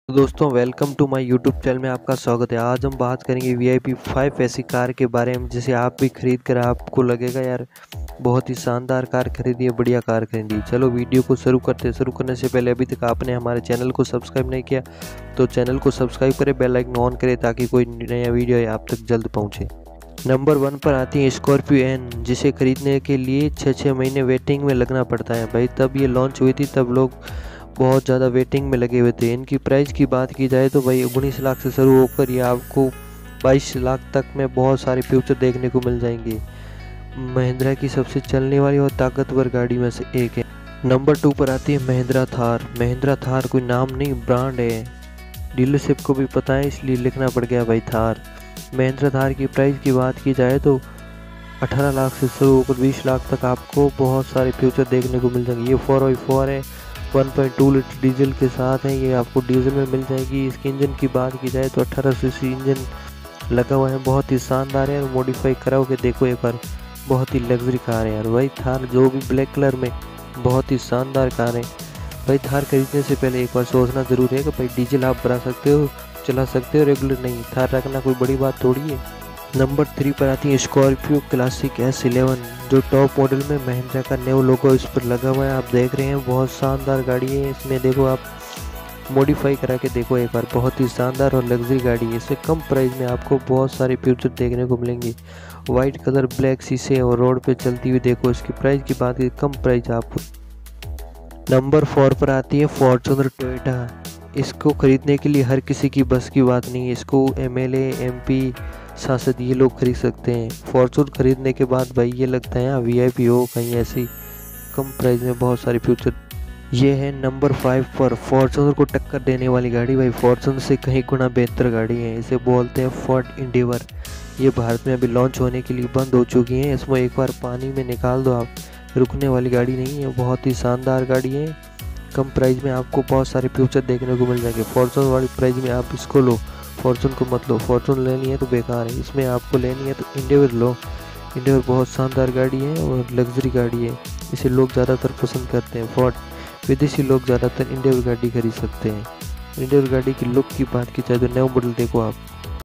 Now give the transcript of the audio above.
तो दोस्तों welcome to my YouTube channel में आपका स्वागत है। आज हम बात करेंगे VIP 5 ऐसी कार के बारे में जिसे आप भी खरीद कर आपको लगेगा यार बहुत ही शानदार कार खरीदी है, बढ़िया कार खरीदी। चलो वीडियो को शुरू करते हैं। शुरू करने से पहले अभी तक आपने हमारे चैनल को सब्सक्राइब नहीं किया तो चैनल को सब्सक्राइब करें, बेल आइकन ऑन करें ताकि कोई नया वीडियो आप तक जल्द पहुँचे। नंबर 1 पर आती है स्कॉर्पियो एन, जिसे खरीदने के लिए 6 महीने वेटिंग में लगना पड़ता है भाई। तब ये लॉन्च हुई थी तब लोग बहुत ज़्यादा वेटिंग में लगे हुए थे। इनकी प्राइस की बात की जाए तो भाई 19 लाख से शुरू होकर ये आपको 22 लाख तक में बहुत सारे फ्यूचर देखने को मिल जाएंगे। महिंद्रा की सबसे चलने वाली और ताकतवर गाड़ी में से एक है। नंबर 2 पर आती है महिंद्रा थार। महिंद्रा थार कोई नाम नहीं, ब्रांड है, डीलरशिप को भी पता है इसलिए लिखना पड़ गया भाई थार। महिंद्रा थार की प्राइस की बात की जाए तो 18 लाख से शुरू होकर 20 लाख तक आपको बहुत सारे फ्यूचर देखने को मिल जाएंगे। ये 4x4 है, 1.2 लीटर डीजल के साथ है, ये आपको डीजल में मिल जाएगी। इसके इंजन की बात की जाए तो 18 सीसी इंजन लगा हुआ है, बहुत ही शानदार है और मॉडिफाई करा होकर देखो एक बार, बहुत ही लग्जरी कार है यार भाई थार, जो भी ब्लैक कलर में बहुत ही शानदार कार है भाई। थार खरीदने से पहले एक बार सोचना ज़रूर है कि भाई डीजल आप भरा सकते हो, चला सकते हो, रेगुलर नहीं। थार रखना कोई बड़ी बात थोड़ी है। नंबर 3 पर आती है स्कॉर्पियो क्लासिक S11, जो टॉप मॉडल में महिंद्रा का न्यू लोगो इस पर लगा हुआ है। आप देख रहे हैं बहुत शानदार गाड़ी है। इसमें देखो आप मॉडिफाई करा के देखो एक बार, बहुत ही शानदार और लग्जरी गाड़ी है। इससे कम प्राइस में आपको बहुत सारे फ्यूचर देखने को मिलेंगे। वाइट कलर, ब्लैक शीशे और रोड पे चलती हुई देखो। इसकी प्राइस की बात की कम प्राइस आपको। नंबर 4 पर आती है फॉर्च्यूनर टोयोटा। इसको खरीदने के लिए हर किसी की बस की बात नहीं है। इसको MLA MP सांसद ये लोग खरीद सकते हैं। फॉर्चून खरीदने के बाद भाई ये लगता है यहाँ VIP हो कहीं, ऐसी कम प्राइस में बहुत सारे फ्यूचर। ये है नंबर 5 पर फॉर्चूनर को टक्कर देने वाली गाड़ी भाई, फॉर्चूनर से कहीं गुना बेहतर गाड़ी है। इसे बोलते हैं फोर्ड एंडेवर। ये भारत में अभी लॉन्च होने के लिए बंद हो चुकी है। इसमें एक बार पानी में निकाल दो आप, रुकने वाली गाड़ी नहीं है, बहुत ही शानदार गाड़ी है। कम प्राइस में आपको बहुत सारे फ्यूचर देखने को मिल जाएंगे। फॉर्चूनर वाली प्राइस में आप इसको लो, फॉर्चून को मत लो। फॉर्चून लेनी है तो बेकार है, इसमें आपको लेनी है तो एंडेवर लो। एंडेवर बहुत शानदार गाड़ी है और लग्जरी गाड़ी है, इसे लोग ज़्यादातर पसंद करते हैं। फोर्ड विदेशी लोग ज़्यादातर एंडेवर गाड़ी खरीद सकते हैं। एंडेवर गाड़ी की लुक की बात की जाए तो नया मॉडल देखो आप।